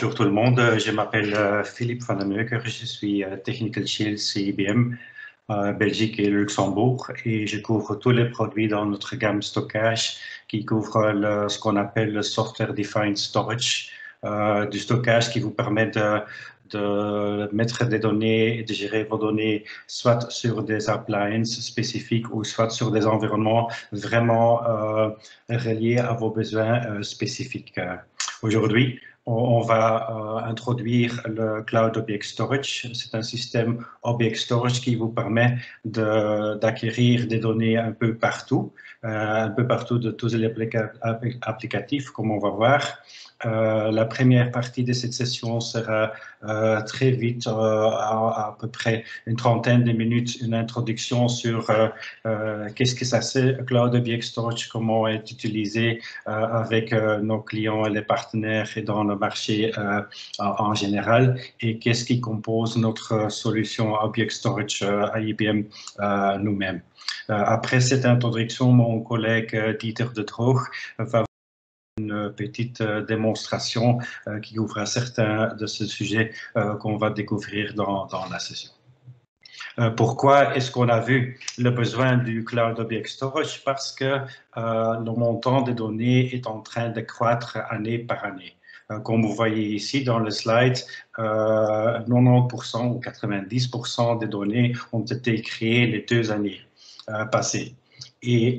Bonjour tout le monde, je m'appelle Philippe Van den Meuker, je suis Technical Sales chez IBM, Belgique et Luxembourg, et je couvre tous les produits dans notre gamme stockage qui couvre ce qu'on appelle le Software Defined Storage, du stockage qui vous permet de mettre des données et de gérer vos données soit sur des appliances spécifiques ou soit sur des environnements vraiment reliés à vos besoins spécifiques. Aujourd'hui, on va introduire le Cloud Object Storage. C'est un système Object Storage qui vous permet d'acquérir des données un peu partout de tous les applicatifs, comme on va voir. La première partie de cette session sera très vite, à peu près une trentaine de minutes, une introduction sur qu'est-ce que ça c'est, Cloud Object Storage, comment est utilisé avec nos clients et les partenaires et dans le marché en général, et qu'est-ce qui compose notre solution Object Storage à IBM nous-mêmes. Après cette introduction, mon collègue Dieter de Droog va une petite démonstration qui ouvre certains de ces sujets qu'on va découvrir dans la session. Pourquoi est-ce qu'on a vu le besoin du Cloud Object Storage? Parce que le montant des données est en train de croître année par année. Comme vous voyez ici dans le slide, 90% ou 90% des données ont été créées les 2 années passées. Et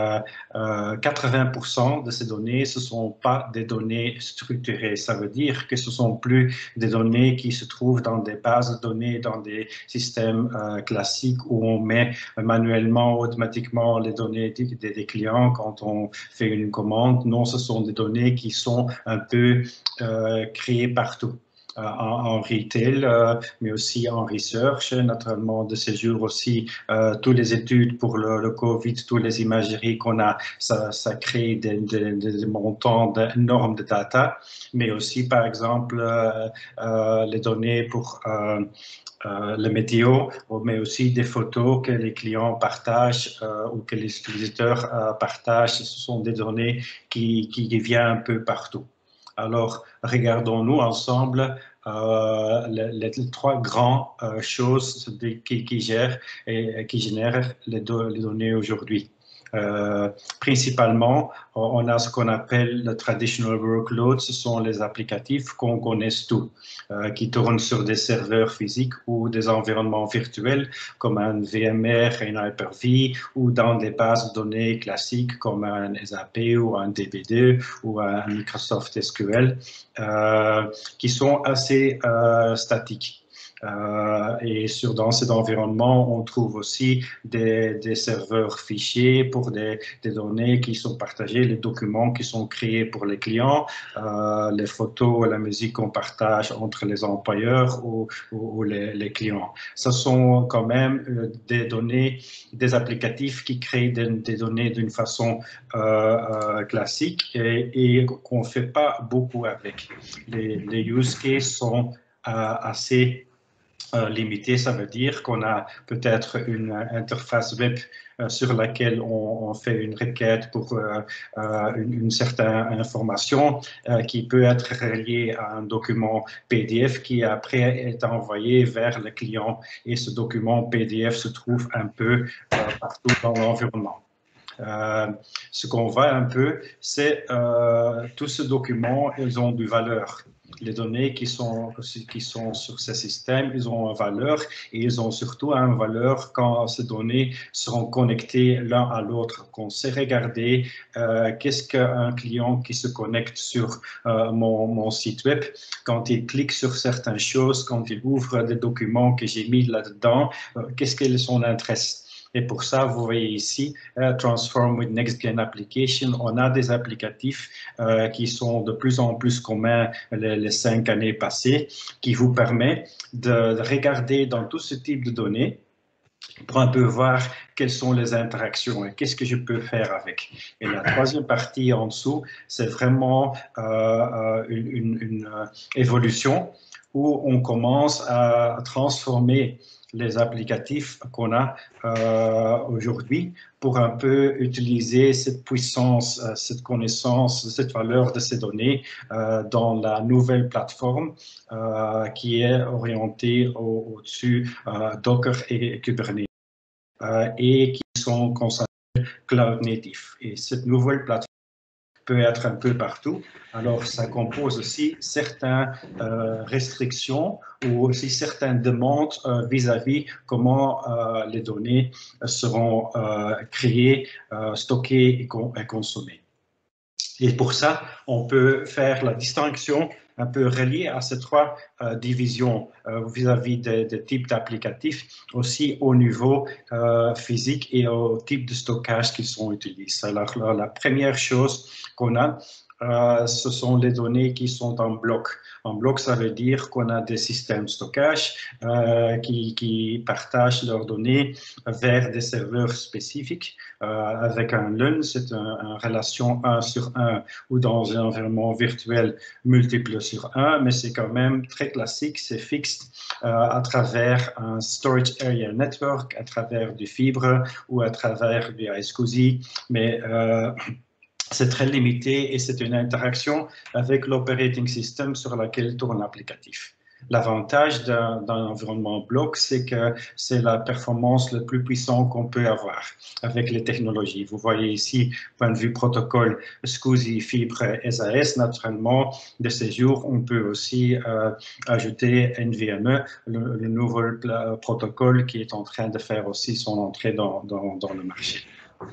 80% de ces données, ce ne sont pas des données structurées. Ça veut dire que ce ne sont plus des données qui se trouvent dans des bases de données, dans des systèmes classiques où on met manuellement, automatiquement les données des clients quand on fait une commande. Non, ce sont des données qui sont un peu créées partout. En retail, mais aussi en research, naturellement de ces jours aussi, toutes les études pour le Covid, toutes les imageries qu'on a, ça crée des montants énormes de data, mais aussi par exemple les données pour le météo, mais aussi des photos que les clients partagent ou que les utilisateurs partagent. Ce sont des données qui viennent un peu partout. Alors, regardons-nous ensemble les 3 grandes choses qui génèrent les données aujourd'hui. Principalement, on a ce qu'on appelle le traditional workload. Ce sont les applicatifs qu'on connaît tous, qui tournent sur des serveurs physiques ou des environnements virtuels comme un VMware, un Hyper-V, ou dans des bases de données classiques comme un SAP ou un DB2 ou un Microsoft SQL, qui sont assez statiques. Et dans cet environnement, on trouve aussi des serveurs fichiers pour des données qui sont partagées, les documents qui sont créés pour les clients, les photos et la musique qu'on partage entre les employeurs ou les clients. Ce sont quand même des données, des applicatifs qui créent des données d'une façon classique et qu'on ne fait pas beaucoup avec. Les use cases sont assez limité. Ça veut dire qu'on a peut-être une interface web sur laquelle on fait une requête pour une certaine information qui peut être reliée à un document PDF qui après est envoyé vers le client, et ce document PDF se trouve un peu partout dans l'environnement. Ce qu'on voit un peu, c'est tous ces documents, ils ont de valeur. Les données qui sont sur ces systèmes, ils ont une valeur, et ils ont surtout une valeur quand ces données seront connectées l'un à l'autre. Qu'on sait regarder qu'est-ce qu'un client qui se connecte sur mon site web, quand il clique sur certaines choses, quand il ouvre des documents que j'ai mis là-dedans, qu'est-ce qu'est son intérêt. Et pour ça, vous voyez ici, Transform with Next Gen Application, on a des applicatifs qui sont de plus en plus communs les 5 années passées, qui vous permettent de regarder dans tout ce type de données pour un peu voir quelles sont les interactions et qu'est-ce que je peux faire avec. Et la troisième partie en dessous, c'est vraiment une évolution où on commence à transformer les applicatifs qu'on a aujourd'hui pour un peu utiliser cette puissance, cette connaissance, cette valeur de ces données dans la nouvelle plateforme qui est orientée au-dessus Docker et Kubernetes et qui sont concentrés cloud native. Et cette nouvelle plateforme peut être un peu partout. Alors, ça compose aussi certaines restrictions ou aussi certaines demandes vis-à-vis comment les données seront créées, stockées et consommées. Et pour ça, on peut faire la distinction un peu reliée à ces trois divisions vis-à-vis des types d'applicatifs, aussi au niveau physique et au type de stockage qu'ils sont utilisés. Alors, la première chose qu'on a, ce sont les données qui sont en bloc. En bloc, ça veut dire qu'on a des systèmes de stockage qui partagent leurs données vers des serveurs spécifiques avec un LUN, c'est une relation 1 sur 1 ou dans un environnement virtuel multiple sur 1, mais c'est quand même très classique, c'est fixe à travers un Storage Area Network, à travers du fibre ou à travers du iSCSI, mais c'est très limité et c'est une interaction avec l'operating system sur laquelle tourne l'applicatif. L'avantage d'un environnement bloc, c'est que c'est la performance le plus puissante qu'on peut avoir avec les technologies. Vous voyez ici, point de vue protocole, SCSI, fibre, SAS, naturellement, de ces jours, on peut aussi ajouter NVMe, le nouveau protocole qui est en train de faire aussi son entrée dans le marché.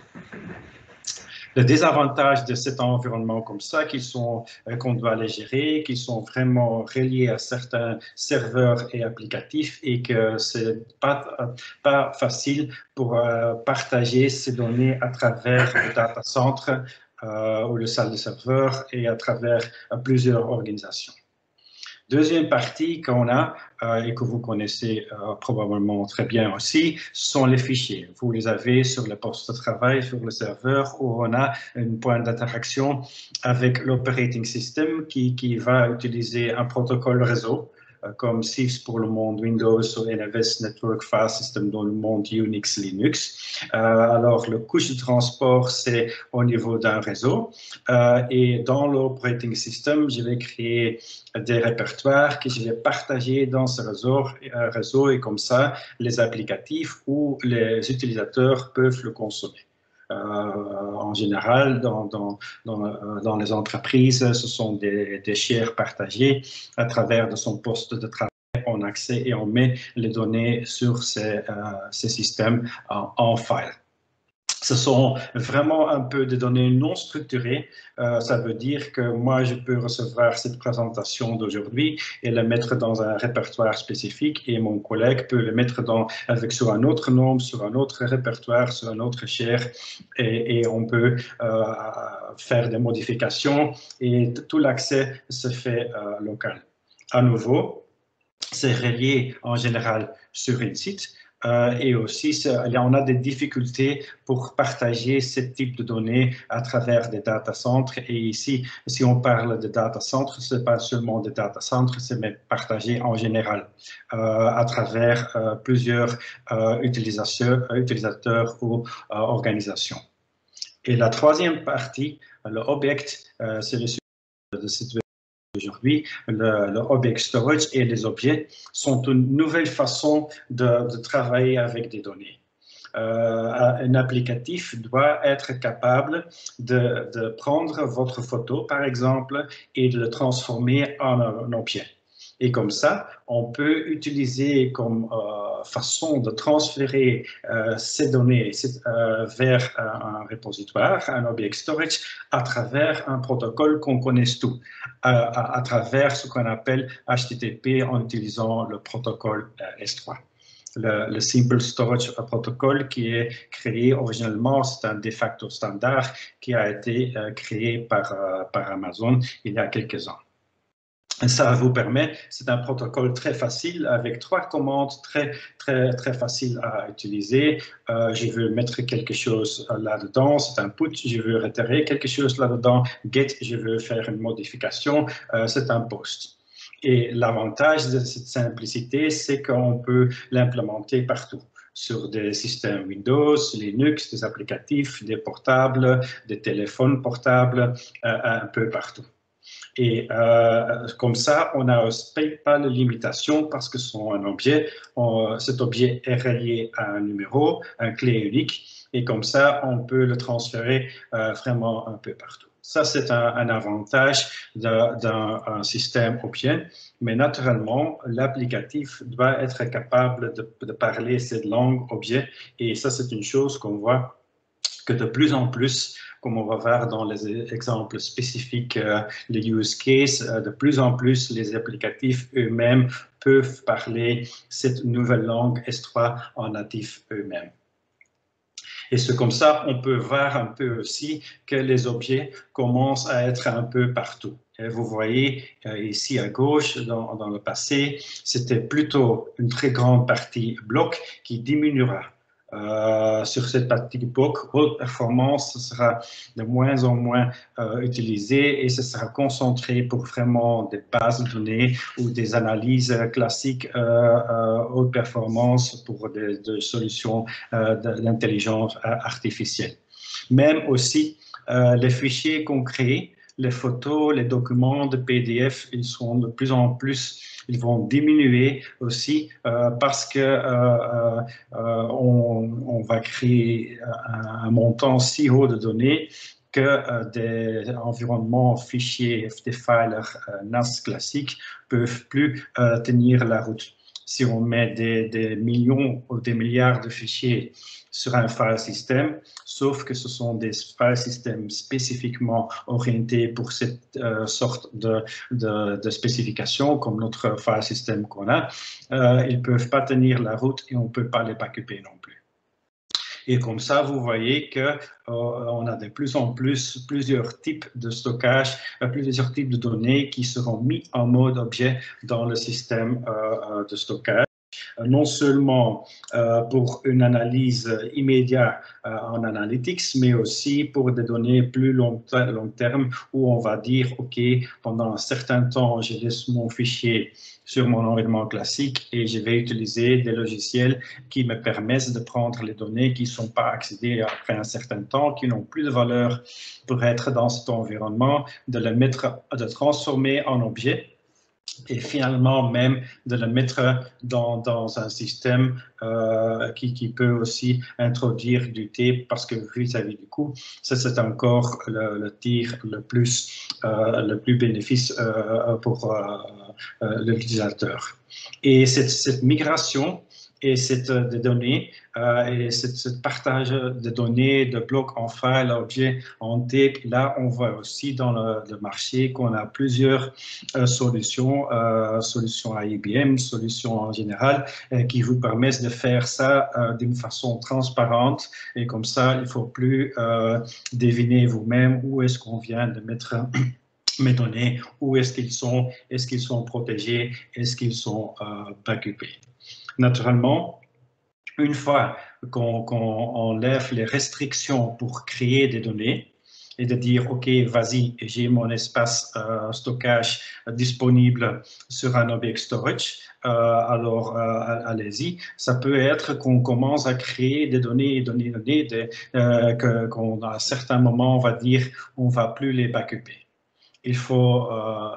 Le désavantage de cet environnement comme ça, qu'on doit les gérer, qui sont vraiment reliés à certains serveurs et applicatifs et que c'est pas facile pour partager ces données à travers le data center ou le salle de serveur et à travers plusieurs organisations. Deuxième partie qu'on a et que vous connaissez probablement très bien aussi, sont les fichiers. Vous les avez sur le poste de travail, sur le serveur, où on a un point d'interaction avec l'operating system qui va utiliser un protocole réseau comme CIFS pour le monde Windows ou NFS Network File System dans le monde Unix, Linux. Alors, le couche de transport, c'est au niveau d'un réseau. Et dans l'operating system, je vais créer des répertoires que je vais partager dans ce réseau et comme ça, les applicatifs ou les utilisateurs peuvent le consommer. En général, dans les entreprises, ce sont des shares partagés à travers de son poste de travail. On accède et on met les données sur ces systèmes en file. Ce sont vraiment un peu des données non structurées. Ça veut dire que moi, je peux recevoir cette présentation d'aujourd'hui et la mettre dans un répertoire spécifique et mon collègue peut le mettre sur un autre nom, sur un autre répertoire, sur un autre share et on peut faire des modifications et tout l'accès se fait local. À nouveau, c'est relié en général sur un site. Et aussi, on a des difficultés pour partager ce type de données à travers des data centers. Et ici, si on parle de data centers, ce n'est pas seulement des data centers, c'est partagé en général à travers plusieurs utilisateurs ou organisations. Et la troisième partie, le object, c'est le sujet de cette aujourd'hui, le object storage et les objets sont une nouvelle façon de travailler avec des données. Un applicatif doit être capable de prendre votre photo, par exemple, et de le transformer en un objet. Et comme ça, on peut utiliser comme façon de transférer ces données vers un repositoire, un object storage, à travers un protocole qu'on connaisse tout, à travers ce qu'on appelle HTTP en utilisant le protocole S3. Le Simple Storage Protocol qui est créé originellement, c'est un de facto standard qui a été créé par Amazon il y a quelques ans. Ça vous permet, c'est un protocole très facile avec 3 commandes très faciles à utiliser. Je veux mettre quelque chose là-dedans, c'est un put, je veux retirer quelque chose là-dedans, get, je veux faire une modification, c'est un post. Et l'avantage de cette simplicité, c'est qu'on peut l'implémenter partout, sur des systèmes Windows, Linux, des applicatifs, des portables, des téléphones portables, un peu partout. Et comme ça, on n'a pas de limitation parce que un objet, cet objet est relié à un numéro, un clé unique, et comme ça, on peut le transférer vraiment un peu partout. Ça, c'est un avantage d'un système objet, mais naturellement, l'applicatif doit être capable de parler cette langue objet, et ça, c'est une chose qu'on voit que de plus en plus, comme on va voir dans les exemples spécifiques, les use cases, de plus en plus, les applicatifs eux-mêmes peuvent parler cette nouvelle langue S3 en natif eux-mêmes. Et c'est comme ça, on peut voir un peu aussi que les objets commencent à être un peu partout. Et vous voyez ici à gauche, dans le passé, c'était plutôt une très grande partie bloc qui diminuera. Sur cette partie bloc, haute performance sera de moins en moins utilisée et ce sera concentré pour vraiment des bases de données ou des analyses classiques haute performance pour des solutions d'intelligence artificielle. Même aussi les fichiers qu'on crée, les photos, les documents de PDF, ils sont de plus en plus, ils vont diminuer aussi parce que on va créer un montant si haut de données que des environnements fichiers, des files NAS classiques peuvent plus tenir la route. Si on met des millions ou des milliards de fichiers sur un file system, sauf que ce sont des file systems spécifiquement orientés pour cette sorte de spécification, comme notre file system qu'on a, ils ne peuvent pas tenir la route et on ne peut pas les backuper non plus. Et comme ça, vous voyez qu'on a de plus en plus plusieurs types de stockage, plusieurs types de données qui seront mis en mode objet dans le système de stockage. Non seulement pour une analyse immédiate en analytics, mais aussi pour des données plus long terme où on va dire, OK, pendant un certain temps, je laisse mon fichier sur mon environnement classique et je vais utiliser des logiciels qui me permettent de prendre les données qui ne sont pas accédées après un certain temps, qui n'ont plus de valeur pour être dans cet environnement, de transformer en objet et finalement même de le mettre dans un système qui peut aussi introduire du thé parce que vis-à-vis du coût, ça c'est encore le tir le plus bénéfice pour l'utilisateur. Et cette migration et des données et ce partage de données, de blocs en file, objets, en tape, là on voit aussi dans le marché qu'on a plusieurs solutions à IBM, solutions en général, qui vous permettent de faire ça d'une façon transparente et comme ça il ne faut plus deviner vous-même où est-ce qu'on vient de mettre mes données, où est-ce qu'ils sont protégés, est-ce qu'ils sont backupés. Naturellement, une fois qu'on enlève les restrictions pour créer des données et de dire, OK, vas-y, j'ai mon espace stockage disponible sur un object storage, alors allez-y. Ça peut être qu'on commence à créer des données, qu'on à un certain moment, on va dire, on ne va plus les backuper. Il faut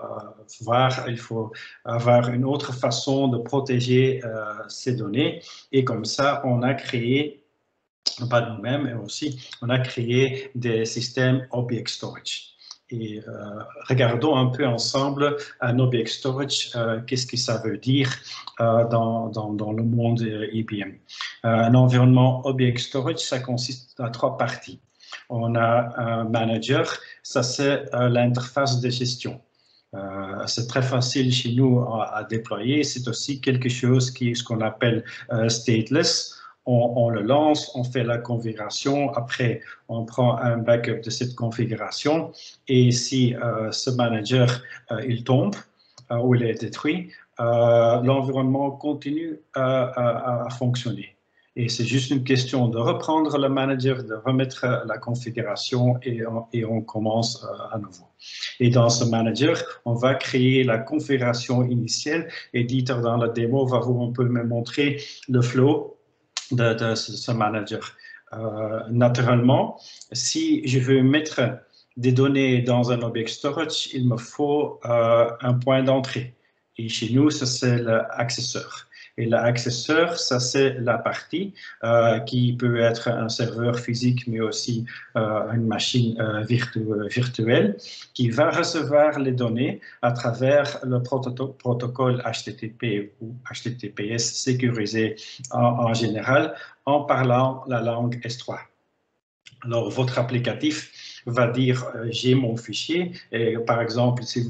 il faut avoir une autre façon de protéger ces données. Et comme ça, on a créé, pas nous-mêmes, mais aussi, on a créé des systèmes object storage. Et regardons un peu ensemble un object storage, qu'est-ce que ça veut dire dans le monde IBM. Un environnement object storage, ça consiste à 3 parties. On a un manager, ça c'est l'interface de gestion. C'est très facile chez nous à déployer. C'est aussi quelque chose ce qu'on appelle stateless. On le lance, on fait la configuration. Après, on prend un backup de cette configuration. Et si ce manager il tombe ou il est détruit, l'environnement continue à fonctionner. Et c'est juste une question de reprendre le manager, de remettre la configuration et on commence à nouveau. Et dans ce manager, on va créer la configuration initiale et Dieter dans la démo va vous un peu me montrer le flow de ce manager. Naturellement, si je veux mettre des données dans un object storage, il me faut un point d'entrée. Et chez nous, ça c'est l'accesseur. Et l'accesseur, ça c'est la partie qui peut être un serveur physique, mais aussi une machine virtuelle qui va recevoir les données à travers le protocole HTTP ou HTTPS sécurisé en général en parlant la langue S3. Alors, votre applicatif va dire j'ai mon fichier et par exemple si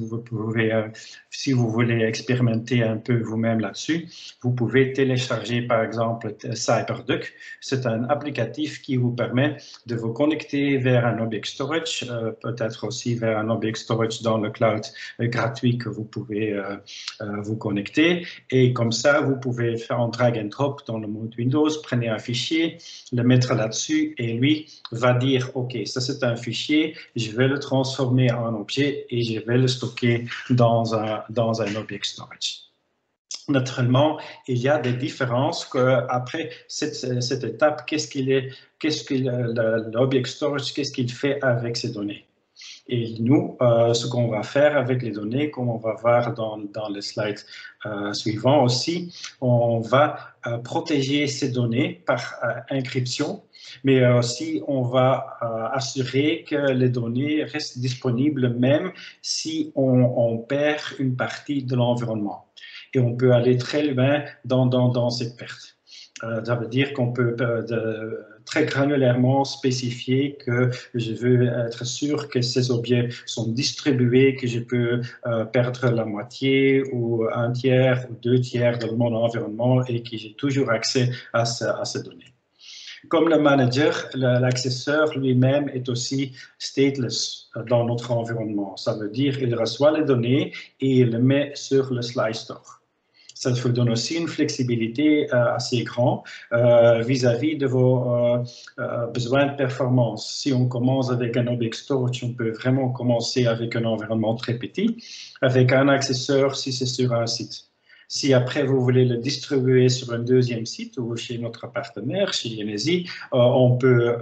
vous voulez expérimenter un peu vous-même là-dessus, vous pouvez télécharger par exemple CyberDuck. C'est un applicatif qui vous permet de vous connecter vers un object storage, peut-être aussi vers un object storage dans le cloud gratuit que vous pouvez vous connecter et comme ça vous pouvez faire un drag and drop dans le mode Windows, prenez un fichier, le mettre là-dessus et lui va dire ok, ça c'est un fichier, je vais le transformer en objet et je vais le stocker dans un object storage. Naturellement, il y a des différences après cette étape, l'object storage, qu'est-ce qu'il fait avec ces données? Et nous, ce qu'on va faire avec les données, comme on va voir dans le slide suivant aussi, on va protéger ces données par encryption, mais aussi on va assurer que les données restent disponibles même si on perd une partie de l'environnement. Et on peut aller très loin dans cette perte. Ça veut dire qu'on peut très granulairement spécifier que je veux être sûr que ces objets sont distribués, que je peux perdre la moitié ou un tiers ou 2/3 de mon environnement et que j'ai toujours accès à ces données. Comme le manager, l'accesseur lui-même est aussi stateless dans notre environnement. Ça veut dire qu'il reçoit les données et il les met sur le Slice Store. Ça vous donne aussi une flexibilité assez grande vis-à-vis de vos besoins de performance. Si on commence avec un object storage, on peut vraiment commencer avec un environnement très petit, avec un accesseur si c'est sur un site. Si après vous voulez le distribuer sur un deuxième site ou chez notre partenaire, chez Yenesi, on peut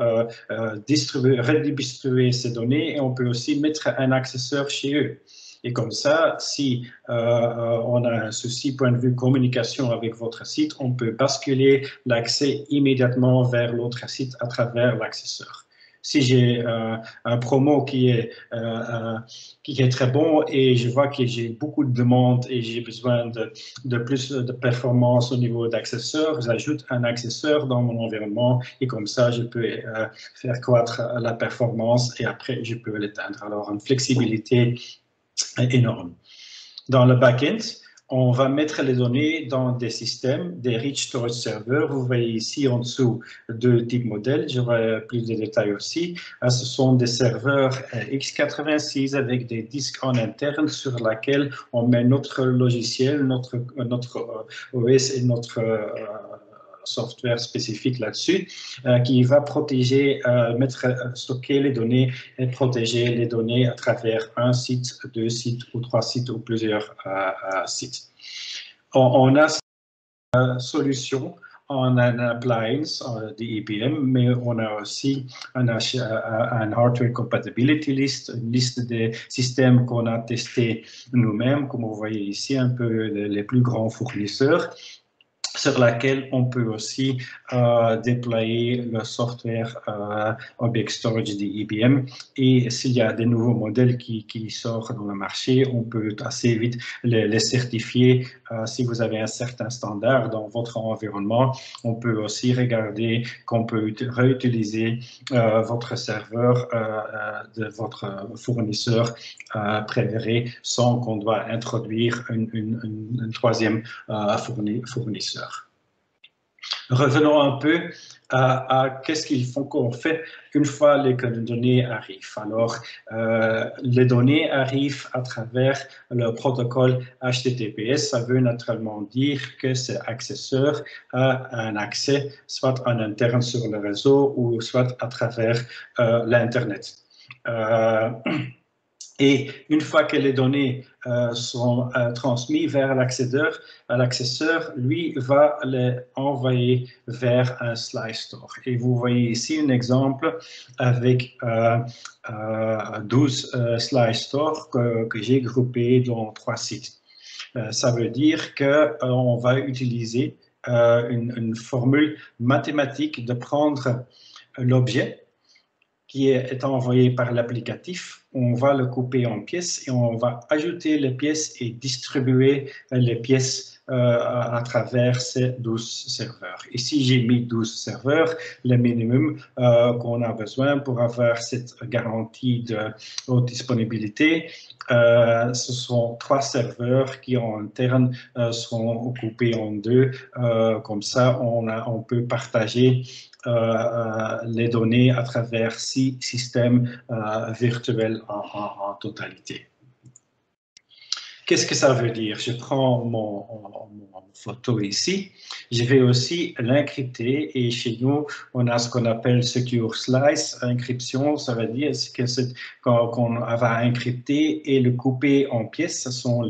redistribuer ces données et on peut aussi mettre un accesseur chez eux. Et comme ça, si on a un souci point de vue communication avec votre site, on peut basculer l'accès immédiatement vers l'autre site à travers l'accesseur. Si j'ai un promo qui est très bon et je vois que j'ai beaucoup de demandes et j'ai besoin de plus de performance au niveau d'accesseurs, j'ajoute un accesseur dans mon environnement et comme ça, je peux faire croître la performance et après, je peux l'éteindre. Alors, une flexibilité énorme. Dans le back-end, on va mettre les données dans des systèmes, des Rich Storage Servers. Vous voyez ici en dessous deux types modèles. J'aurai plus de détails aussi. Ce sont des serveurs x86 avec des disques en interne sur lesquels on met notre logiciel, notre OS et notre software spécifique là-dessus qui va protéger, stocker les données et protéger les données à travers un site, deux sites ou trois sites ou plusieurs sites. On a cette solution en un appliance d'IBM, mais on a aussi un hardware compatibility list, une liste des systèmes qu'on a testés nous-mêmes, comme vous voyez ici, un peu les plus grands fournisseurs, sur laquelle on peut aussi déployer le software Object Storage d'IBM. Et s'il y a des nouveaux modèles qui sortent dans le marché, on peut assez vite les certifier. Si vous avez un certain standard dans votre environnement, on peut aussi regarder qu'on peut réutiliser votre serveur de votre fournisseur préféré sans qu'on doit introduire un troisième fournisseur. Revenons un peu qu'est-ce qu'on fait une fois les données arrivent. Alors, les données arrivent à travers le protocole HTTPS. Ça veut naturellement dire que cet accesseur a un accès soit en interne sur le réseau ou soit à travers l'Internet. Et une fois que les données sont transmises vers l'accesseur, lui va les envoyer vers un slice store. Et vous voyez ici un exemple avec 12 slice stores que j'ai groupés dans 3 sites. Ça veut dire qu'on va utiliser une formule mathématique de prendre l'objet qui est envoyé par l'applicatif, on va le couper en pièces et on va ajouter les pièces et distribuer les pièces à travers ces 12 serveurs. Ici, j'ai mis 12 serveurs, le minimum qu'on a besoin pour avoir cette garantie de haute disponibilité. Ce sont 3 serveurs qui en interne seront coupés en 2. Comme ça, on peut partager les données à travers 6 systèmes virtuels en totalité. Qu'est-ce que ça veut dire? Je prends mon photo ici. Je vais aussi l'encrypter et chez nous, on a ce qu'on appelle Secure Slice. Encryption, ça veut dire que qu'on va encrypter et le couper en pièces. Ce sont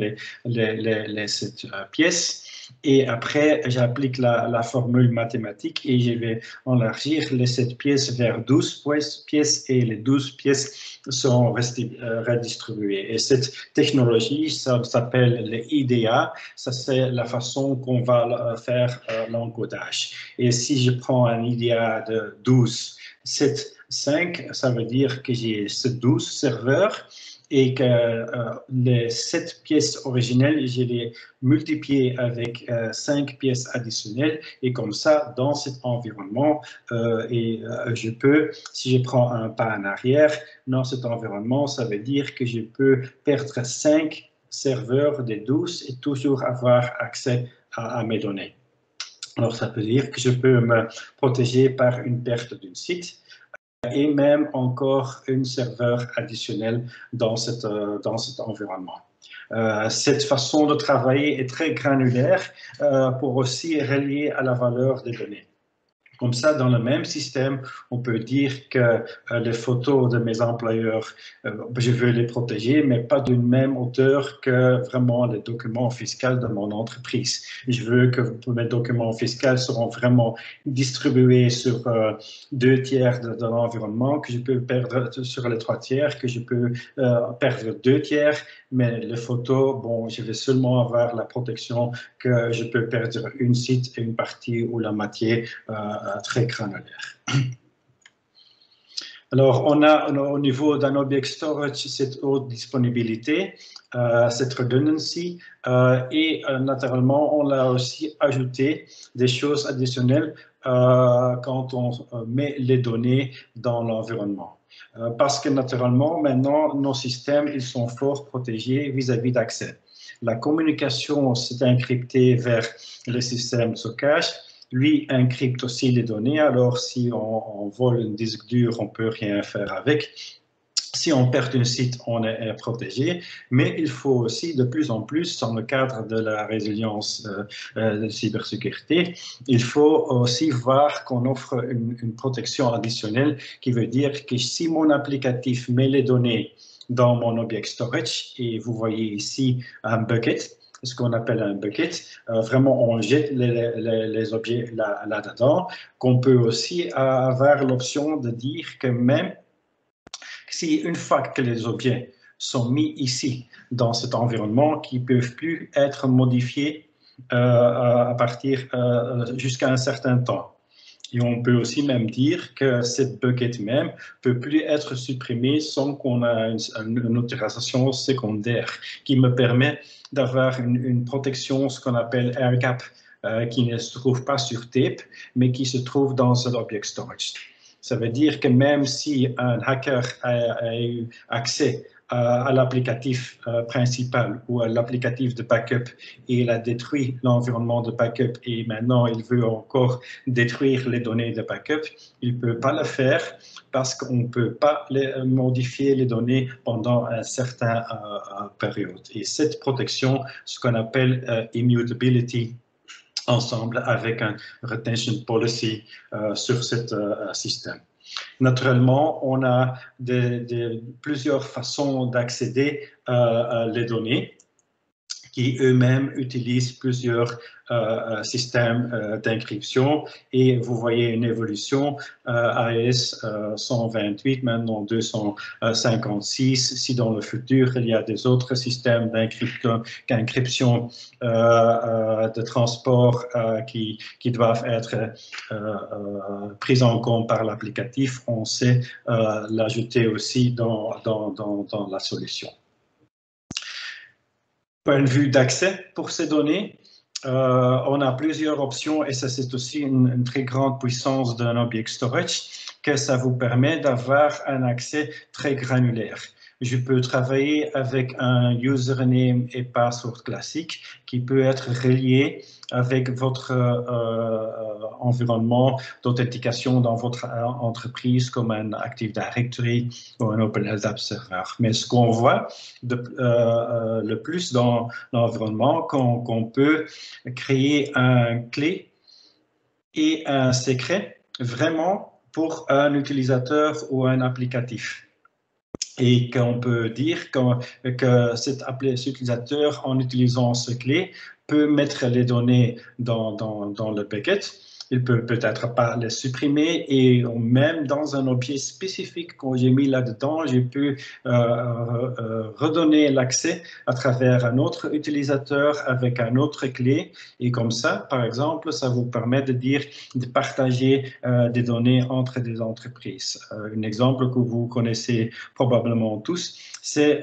cette pièces. Et après, j'applique la formule mathématique et je vais élargir les 7 pièces vers 12 pièces et les 12 pièces seront redistribuées. Et cette technologie, ça s'appelle l'IDA. Ça, c'est la façon qu'on va faire l'encodage. Et si je prends un IDA de 12, 7, 5, ça veut dire que j'ai 12 serveurs et que les 7 pièces originelles, je les multiplié avec 5 pièces additionnelles et comme ça, dans cet environnement, je peux, si je prends un pas en arrière, dans cet environnement, ça veut dire que je peux perdre 5 serveurs des 12 et toujours avoir accès à mes données. Alors, ça veut dire que je peux me protéger par une perte d'un site et même encore un serveur additionnel dans cet environnement. Cette façon de travailler est très granulaire pour aussi relier à la valeur des données. Comme ça, dans le même système, on peut dire que les photos de mes employeurs, je veux les protéger, mais pas d'une même hauteur que vraiment les documents fiscaux de mon entreprise. Je veux que mes documents fiscaux seront vraiment distribués sur 2 tiers de l'environnement, que je peux perdre sur les 3 tiers, que je peux perdre 2 tiers, mais les photos, bon, je vais seulement avoir la protection que je peux perdre une site et une partie ou la moitié très granulaire. Alors, on a au niveau d'un object storage cette haute disponibilité, cette redundancy, et naturellement, on a aussi ajouté des choses additionnelles quand on met les données dans l'environnement. Parce que naturellement, maintenant, nos systèmes, ils sont fort protégés vis-à-vis d'accès. La communication s'est encryptée vers le système de stockage. Lui encrypte aussi les données, alors si on vole un disque dur, on ne peut rien faire avec. Si on perd un site, on est protégé, mais il faut aussi de plus en plus, dans le cadre de la résilience de cybersécurité, il faut aussi voir qu'on offre une protection additionnelle qui veut dire que si mon applicatif met les données dans mon object storage, et vous voyez ici un bucket, ce qu'on appelle un bucket, vraiment on jette les objets là-dedans, qu'on peut aussi avoir l'option de dire que même si une fois que les objets sont mis ici, dans cet environnement, qui ne peuvent plus être modifiés à partir jusqu'à un certain temps. Et on peut aussi même dire que cette bucket même ne peut plus être supprimée sans qu'on ait une autorisation secondaire qui me permet d'avoir une protection, ce qu'on appelle air gap, qui ne se trouve pas sur tape, mais qui se trouve dans cet object storage. Ça veut dire que même si un hacker a eu accès à l'applicatif principal ou à l'applicatif de backup et il a détruit l'environnement de backup et maintenant il veut encore détruire les données de backup, il ne peut pas le faire parce qu'on ne peut pas modifier les données pendant une certaine période. Et cette protection, ce qu'on appelle immutability, ensemble avec un retention policy sur ce système. Naturellement, on a plusieurs façons d'accéder à les données qui eux-mêmes utilisent plusieurs systèmes d'encryption et vous voyez une évolution AES 128, maintenant 256. Si dans le futur il y a des autres systèmes d'encryption de transport qui doivent être pris en compte par l'applicatif, on sait l'ajouter aussi dans la solution. Point de vue d'accès pour ces données, on a plusieurs options et ça c'est aussi une très grande puissance d'un object storage que ça vous permet d'avoir un accès très granulaire. Je peux travailler avec un username et password classique qui peut être relié avec votre environnement d'authentification dans votre entreprise comme un Active Directory ou un OpenLDAP Server. Mais ce qu'on voit le plus dans l'environnement, qu'on peut créer un clé et un secret vraiment pour un utilisateur ou un applicatif. Et qu'on peut dire que cet utilisateur, en utilisant ce clé, peut mettre les données dans le bucket. Il peut peut-être pas les supprimer et même dans un objet spécifique que j'ai mis là-dedans, j'ai pu redonner l'accès à travers un autre utilisateur avec un autre clé. Et comme ça, par exemple, ça vous permet de partager des données entre des entreprises. Un exemple que vous connaissez probablement tous, c'est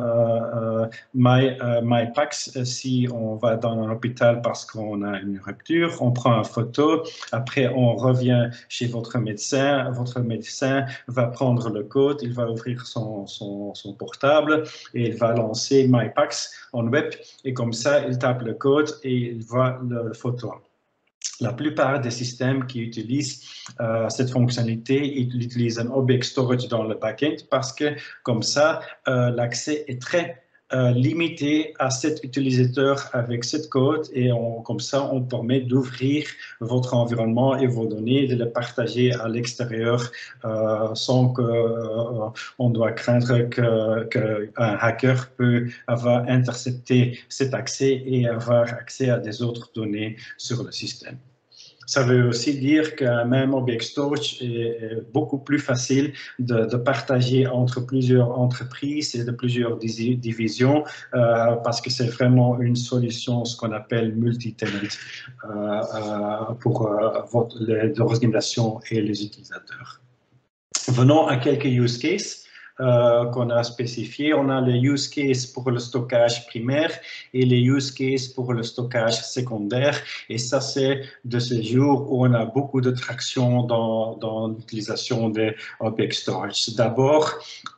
MyPax. Si on va dans un hôpital parce qu'on a une rupture, on prend une photo, après on revient chez votre médecin va prendre le code, il va ouvrir son portable et il va lancer MyPax en web et comme ça il tape le code et il voit la photo. La plupart des systèmes qui utilisent cette fonctionnalité, ils utilisent un object storage dans le backend parce que comme ça, l'accès est très limité à cet utilisateur avec cette code et comme ça, on permet d'ouvrir votre environnement et vos données, de les partager à l'extérieur sans qu'on doit craindre qu'un hacker peut avoir intercepté cet accès et avoir accès à des autres données sur le système. Ça veut aussi dire qu'un même object storage est beaucoup plus facile de partager entre plusieurs entreprises et de plusieurs divisions parce que c'est vraiment une solution, ce qu'on appelle multi-tenant pour les organisations et les utilisateurs. Venons à quelques use cases qu'on a spécifiés. On a le use case pour le stockage primaire et les use cases pour le stockage secondaire. Et ça, c'est de ce jour où on a beaucoup de traction dans l'utilisation des object storage. D'abord,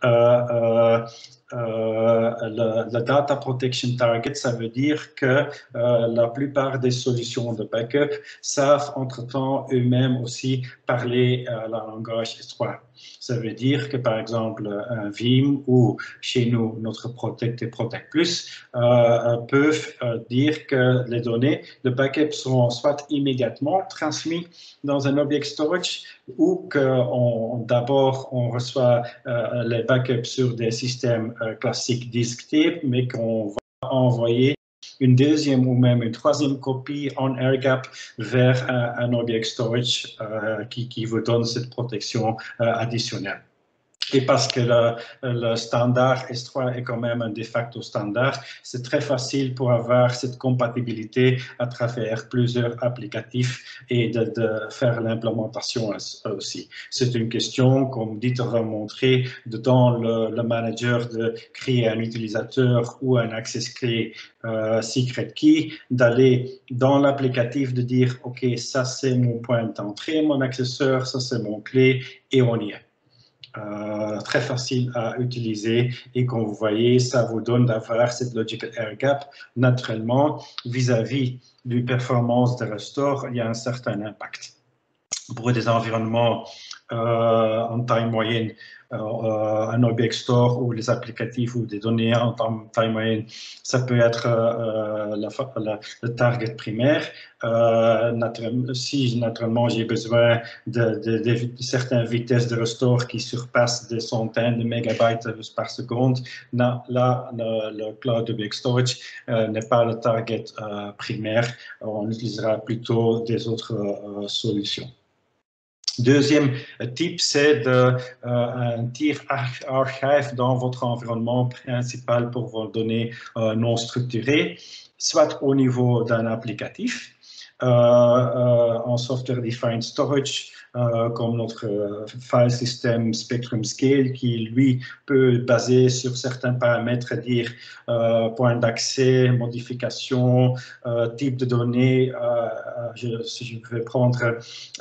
le Data Protection Target, ça veut dire que la plupart des solutions de backup savent entre-temps eux-mêmes aussi parler le langage S3. Ça veut dire que par exemple un Veeam ou chez nous notre Protect et Protect Plus peuvent dire que les données de backup seront soit immédiatement transmises dans un object storage ou que d'abord on reçoit les backups sur des systèmes classiques disk tape, mais qu'on va envoyer une deuxième ou même une troisième copie en air gap vers un object storage qui vous donne cette protection additionnelle. Et parce que le standard S3 est quand même un de facto standard, c'est très facile pour avoir cette compatibilité à travers plusieurs applicatifs et de faire l'implémentation aussi. C'est une question, comme Dieter va montrer, dans le manager de créer un utilisateur ou un access clé secret key, d'aller dans l'applicatif, de dire OK, ça c'est mon point d'entrée, mon accesseur, ça c'est mon clé et on y est. très facile à utiliser et comme vous voyez, ça vous donne d'avoir cette logical air gap. Naturellement, vis-à-vis du performance de restore, il y a un certain impact. Pour des environnements en taille moyenne, un object store ou les applicatifs ou des données en taille moyenne, ça peut être le target primaire. Si naturellement j'ai besoin de certaines vitesses de restore qui surpassent des centaines de mégabytes par seconde, là le Cloud Object Storage n'est pas le target primaire. On utilisera plutôt des autres solutions. Deuxième type, c'est un tier archive dans votre environnement principal pour vos données non structurées, soit au niveau d'un applicatif, en software defined storage, comme notre file system Spectrum Scale, qui lui peut baser sur certains paramètres, dire point d'accès, modification, type de données. Si je vais prendre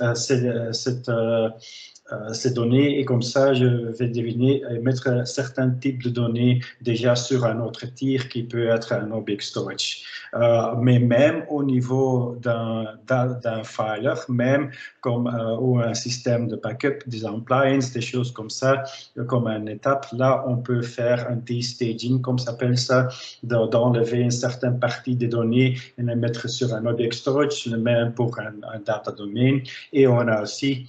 ces données et comme ça je vais deviner et mettre certains types de données déjà sur un autre tier qui peut être un object storage. Mais même au niveau d'un filer, même comme ou un système de backup, des appliances, des choses comme ça, comme une étape, là on peut faire un de-staging, comme ça s'appelle ça, d'enlever une certaine partie des données et les mettre sur un object storage, le même pour un data domain. Et on a aussi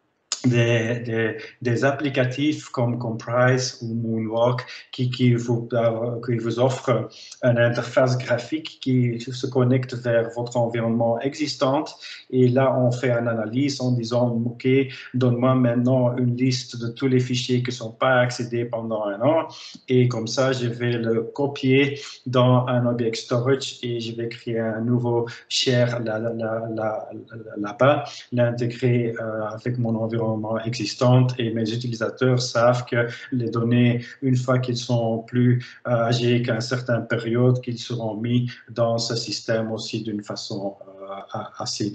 des applicatifs comme Comprise ou Moonwalk qui vous offrent une interface graphique qui se connecte vers votre environnement existant. Et là, on fait une analyse en disant, OK, donne-moi maintenant une liste de tous les fichiers qui ne sont pas accédés pendant un an. Et comme ça, je vais le copier dans un object storage et je vais créer un nouveau share là-bas, l'intégrer avec mon environnement existante et mes utilisateurs savent que les données, une fois qu'ils sont plus âgés qu'à une certaine période, qu'ils seront mis dans ce système aussi d'une façon assez.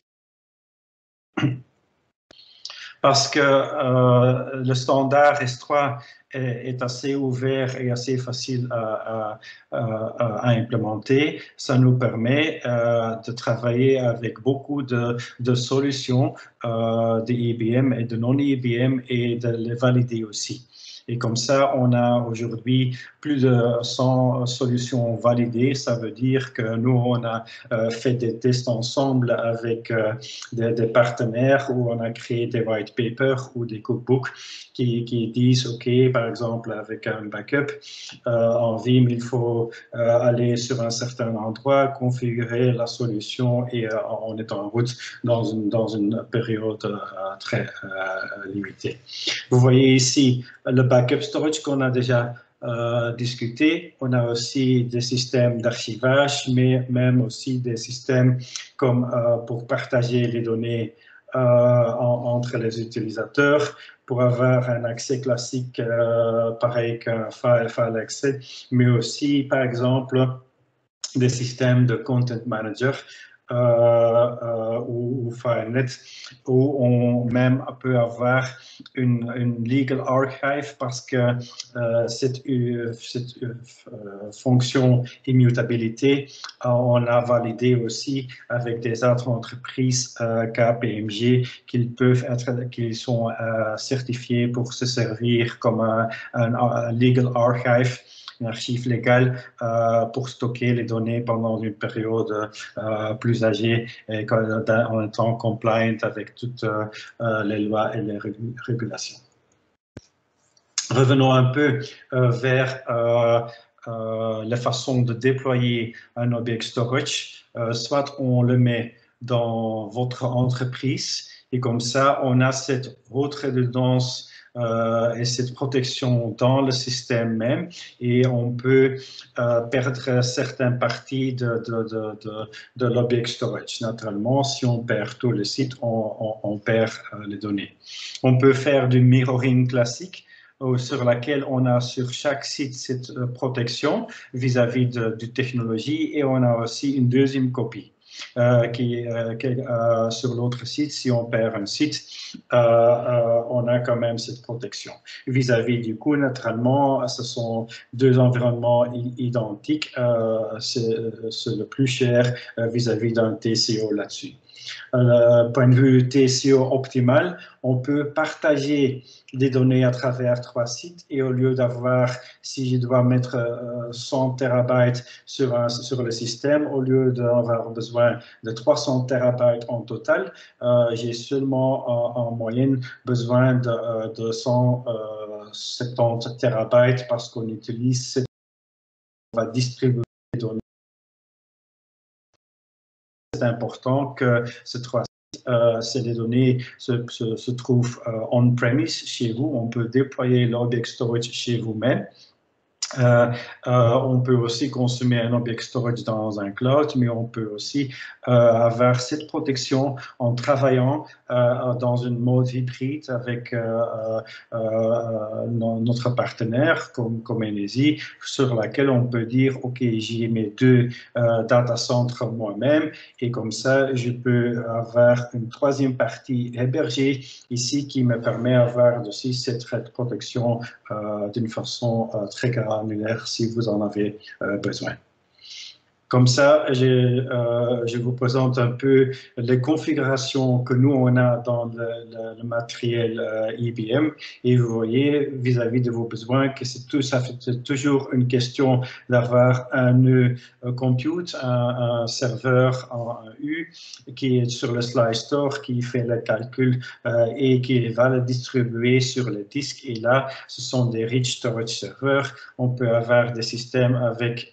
Parce que le standard S3 est assez ouvert et assez facile à implémenter. Ça nous permet de travailler avec beaucoup de solutions de IBM et de non-IBM et de les valider aussi. Et comme ça, on a aujourd'hui plus de 100 solutions validées. Ça veut dire que nous, on a fait des tests ensemble avec des partenaires où on a créé des white papers ou des cookbooks qui disent, OK, par exemple, avec un backup en Vim, il faut aller sur un certain endroit, configurer la solution et on est en route dans une période très limitée. Vous voyez ici le backup storage qu'on a déjà discuté. On a aussi des systèmes d'archivage, mais même aussi des systèmes comme pour partager les données entre les utilisateurs, pour avoir un accès classique pareil qu'un file access, mais aussi, par exemple, des systèmes de content manager ou FileNet, où on même peut avoir une legal archive parce que cette fonction immutabilité, on a validé aussi avec des autres entreprises KPMG qu'ils sont certifiés pour se servir comme un legal archive, un archive légal pour stocker les données pendant une période plus âgée et en étant compliant avec toutes les lois et les régulations. Revenons un peu vers la façon de déployer un object storage. Soit on le met dans votre entreprise et comme ça, on a cette haute redondance et cette protection dans le système même et on peut perdre certaines parties de l'object storage. Naturellement, si on perd tout le site, on perd les données. On peut faire du mirroring classique sur laquelle on a sur chaque site cette protection vis-à-vis de technologie et on a aussi une deuxième copie. sur l'autre site, si on perd un site, on a quand même cette protection. Vis-à-vis du coût, naturellement, ce sont deux environnements identiques. C'est le plus cher vis-à-vis d'un TCO là-dessus. Point de vue TCO optimal, on peut partager des données à travers 3 sites et au lieu d'avoir, si je dois mettre 100 terabytes sur le système, au lieu d'avoir besoin de 300 terabytes en total, j'ai seulement en moyenne besoin de 170 terabytes parce qu'on utilise, on va distribuer les données. C'est important que ces 3 ces données se trouvent on-premise chez vous. On peut déployer l'object storage chez vous-même. On peut aussi consommer un object storage dans un cloud, mais on peut aussi avoir cette protection en travaillant dans une mode hybride avec notre partenaire comme Enesi, sur laquelle on peut dire ok, j'y mets 2 data centers moi-même et comme ça je peux avoir une 3e partie hébergée ici qui me permet d'avoir aussi cette protection d'une façon très granulaire si vous en avez besoin. Comme ça, je vous présente un peu les configurations que nous, on a dans le matériel IBM. Et vous voyez, vis-à-vis de vos besoins, que c'est toujours une question d'avoir un nœud compute, un serveur en U qui est sur le slide store, qui fait le calcul et qui va le distribuer sur les disques. Et là, ce sont des rich storage servers. On peut avoir des systèmes avec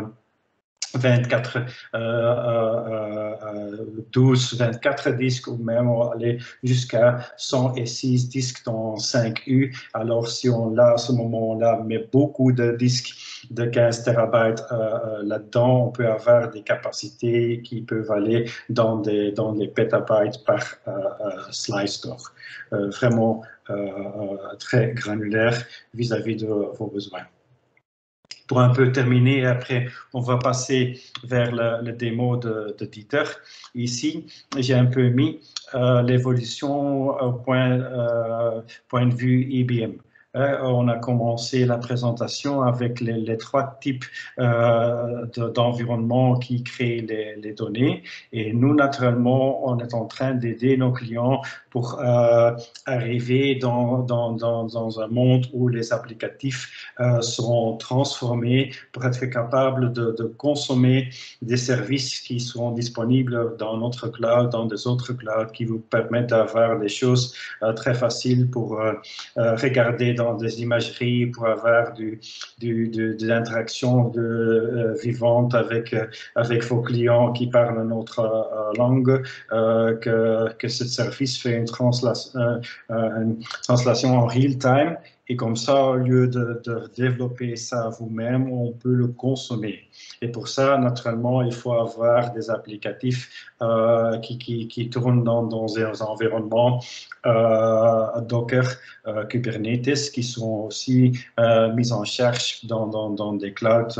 24 disques ou même aller jusqu'à 106 disques dans 5U. Alors si on a à ce moment-là met beaucoup de disques de 15 terabytes là-dedans, on peut avoir des capacités qui peuvent aller dans les pétabytes par slide store. Vraiment très granulaire vis-à-vis de vos besoins. Pour un peu terminer, après, on va passer vers le démo de Dieter. Ici, j'ai un peu mis l'évolution au point de vue IBM. On a commencé la présentation avec les 3 types d'environnements qui créent les données. Et nous, naturellement, on est en train d'aider nos clients pour arriver dans un monde où les applicatifs seront transformés pour être capables de consommer des services qui seront disponibles dans notre cloud, dans des autres clouds qui vous permettent d'avoir des choses très faciles pour regarder dans des imageries, pour avoir de l'interaction vivante avec vos clients qui parlent notre langue, que ce service fait une translation en real time. Et comme ça, au lieu de développer ça vous-même, on peut le consommer. Et pour ça, naturellement, il faut avoir des applicatifs qui tournent dans des environnements Docker, Kubernetes, qui sont aussi mis en charge dans des clouds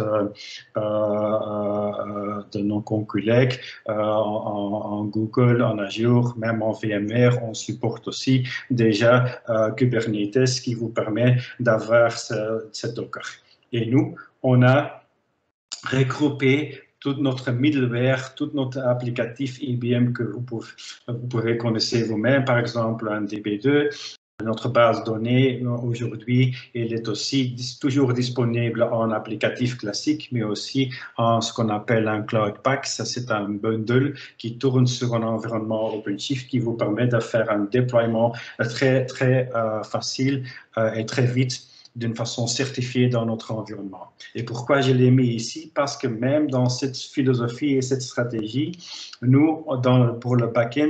de nos concurrents, en Google, en Azure, même en VMware, on supporte aussi déjà Kubernetes qui vous permet d'avoir ce Docker. Et nous, on a regroupé toute notre middleware, tout notre applicatif IBM que vous pourrez connaître vous-même, par exemple un DB2. Notre base de données aujourd'hui, elle est aussi toujours disponible en applicatif classique, mais aussi en ce qu'on appelle un Cloud Pak. Ça, c'est un bundle qui tourne sur un environnement OpenShift qui vous permet de faire un déploiement très, très facile et très vite d'une façon certifiée dans notre environnement. Et pourquoi je l'ai mis ici? Parce que même dans cette philosophie et cette stratégie, nous, pour le back-end,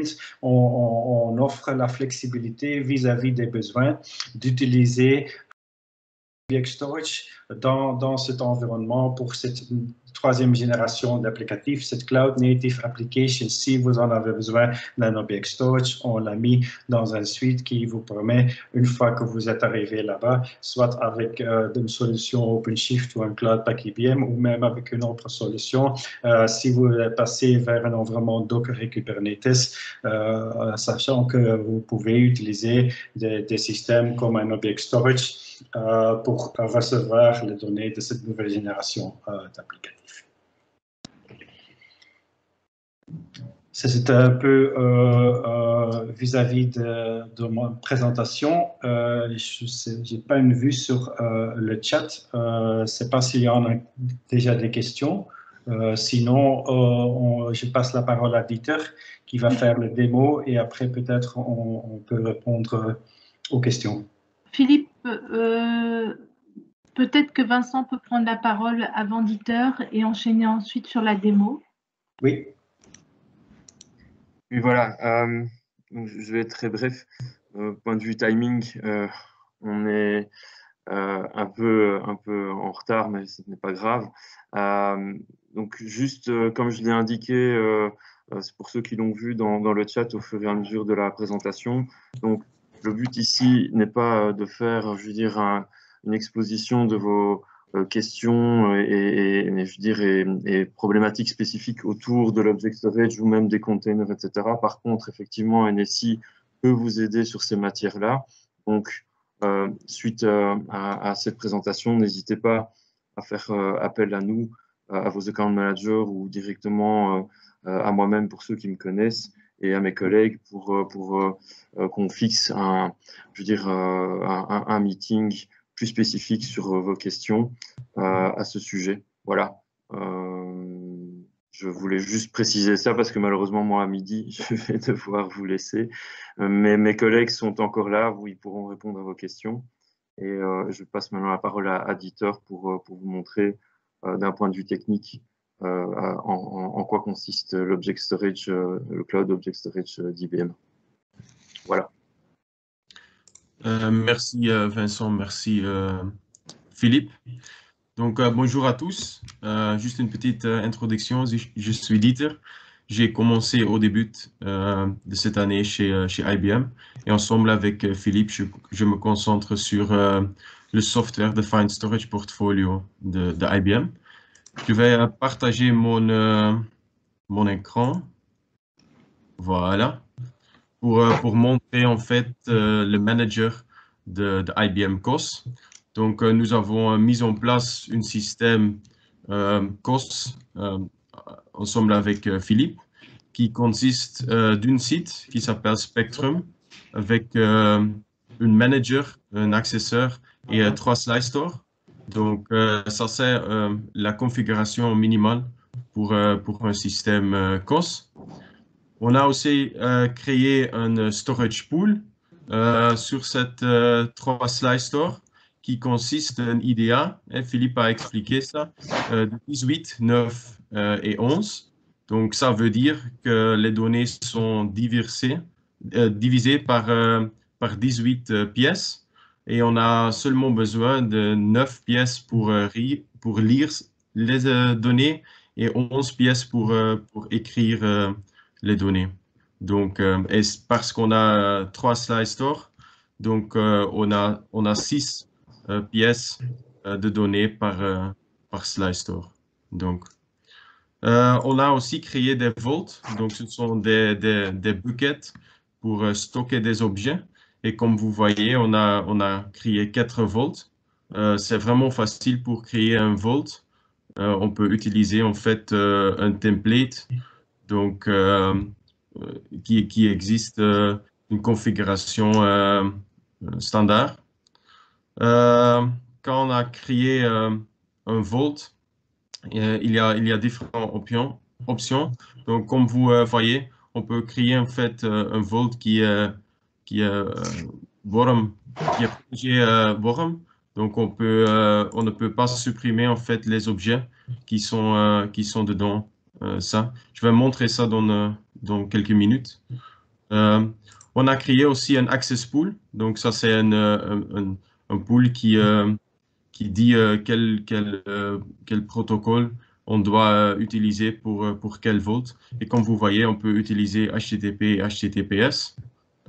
on offre la flexibilité vis-à-vis des besoins d'utiliser Object Storage dans cet environnement pour cette troisième génération d'applicatifs, cette Cloud Native Application. Si vous en avez besoin d'un Object Storage, on l'a mis dans un suite qui vous permet, une fois que vous êtes arrivé là-bas, soit avec une solution OpenShift ou un Cloud Pak IBM ou même avec une autre solution, si vous passez vers un environnement Docker et Kubernetes, sachant que vous pouvez utiliser des systèmes comme un Object Storage pour recevoir les données de cette nouvelle génération d'applicatifs. C'est un peu vis-à-vis de ma présentation. Je n'ai pas une vue sur le chat. Je ne sais pas s'il y en a déjà des questions. Sinon, je passe la parole à Dieter qui va faire le démo et après peut-être on peut répondre aux questions. Philippe, peut-être que Vincent peut prendre la parole avant Dieter et enchaîner ensuite sur la démo. Oui. Oui, voilà. Je vais être très bref. Point de vue timing, on est un peu en retard, mais ce n'est pas grave. Donc, juste comme je l'ai indiqué, c'est pour ceux qui l'ont vu dans le chat au fur et à mesure de la présentation. Donc, le but ici n'est pas de faire, je veux dire, une exposition de vos questions et problématiques spécifiques autour de l'object storage ou même des containers, etc. Par contre, effectivement, NSI peut vous aider sur ces matières-là. Donc, suite à cette présentation, n'hésitez pas à faire appel à nous, à vos account managers ou directement à moi-même pour ceux qui me connaissent et à mes collègues pour qu'on fixe un meeting plus spécifique sur vos questions à ce sujet. Voilà. Je voulais juste préciser ça parce que malheureusement, moi, à midi, je vais devoir vous laisser. Mais mes collègues sont encore là, où ils pourront répondre à vos questions. Et je passe maintenant la parole à Dieter pour vous montrer d'un point de vue technique en quoi consiste l'Object Storage, le Cloud Object Storage d'IBM. Voilà. Merci Vincent, merci Philippe. Donc bonjour à tous. Juste une petite introduction. Je suis Dieter. J'ai commencé au début de cette année chez IBM et ensemble avec Philippe, je me concentre sur le software Defined Storage Portfolio de IBM. Je vais partager mon écran. Voilà. Pour montrer en fait le manager de IBM COS. Donc, nous avons mis en place un système COS ensemble avec Philippe qui consiste d'un site qui s'appelle Spectrum avec un manager, un accesseur et 3 slide stores. Donc, ça c'est la configuration minimale pour un système COS. On a aussi créé un storage pool sur cette 3 slide store qui consiste en IDA, Philippe a expliqué ça, de 18, 9 et 11. Donc, ça veut dire que les données sont divisées par 18 pièces et on a seulement besoin de 9 pièces pour lire les données et 11 pièces pour écrire les données. Donc, et parce qu'on a 3 slide stores, donc on a 6 pièces de données par slide store. Donc, on a aussi créé des vaults. Donc, ce sont des buckets pour stocker des objets. Et comme vous voyez, on a créé 4 vaults. C'est vraiment facile pour créer un vault. On peut utiliser en fait un template. Donc, qui existe une configuration standard. Quand on a créé un vault, il y a différentes options. Donc, comme vous voyez, on peut créer en fait un vault qui est protégé bottom. Donc, on ne peut pas supprimer en fait les objets qui sont dedans. Ça, je vais montrer ça dans quelques minutes. On a créé aussi un access pool. Donc, ça, c'est un pool qui qui dit quel protocole on doit utiliser pour quel volt. Et comme vous voyez, on peut utiliser HTTP et HTTPS.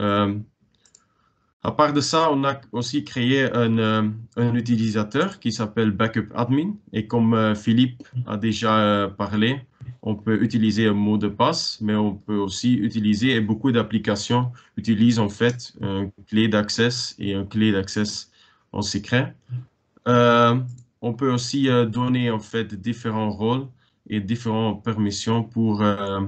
À part de ça, on a aussi créé un utilisateur qui s'appelle Backup Admin. Et comme Philippe a déjà parlé, on peut utiliser un mot de passe, mais on peut aussi utiliser, et beaucoup d'applications utilisent en fait une clé d'accès et une clé d'accès en secret. On peut aussi donner en fait différents rôles et différentes permissions pour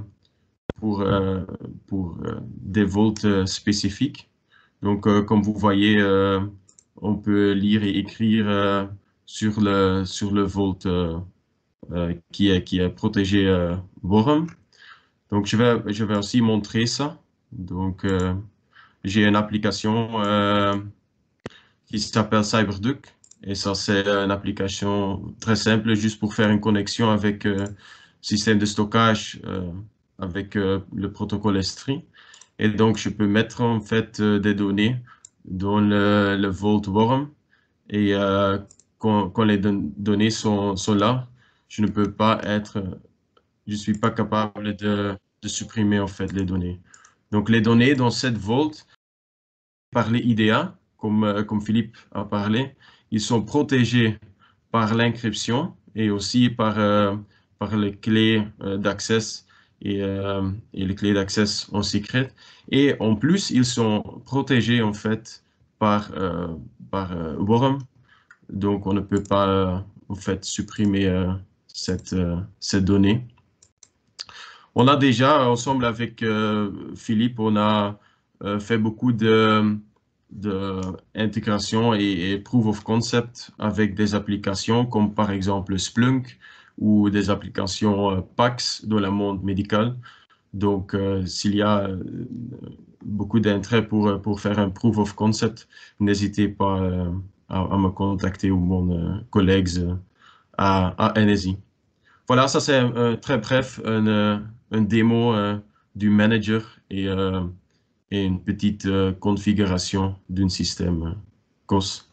des volts spécifiques. Donc, comme vous voyez, on peut lire et écrire sur le volt qui est protégé Borum. Donc, je vais aussi montrer ça. Donc, j'ai une application qui s'appelle CyberDuck. Et ça, c'est une application très simple, juste pour faire une connexion avec système de stockage avec le protocole S3. Et donc, je peux mettre en fait des données dans le Vault Worm. Et quand les données sont là, je ne peux pas je suis pas capable de supprimer en fait les données. Donc, les données dans cette Vault, par les IDA, comme Philippe a parlé, ils sont protégés par l'encryption et aussi par les clés d'accès et les clés d'accès en secret. Et en plus, ils sont protégés en fait par Worm. Donc, on ne peut pas en fait supprimer cette donnée. On a déjà, ensemble avec Philippe, on a fait beaucoup d'intégration et proof of concept avec des applications comme par exemple Splunk ou des applications PAX dans le monde médical. Donc, s'il y a beaucoup d'intérêt pour faire un proof of concept, n'hésitez pas à me contacter ou mon collègue à NSI. Voilà, ça c'est très bref, un démo du manager et une petite configuration d'un système COS.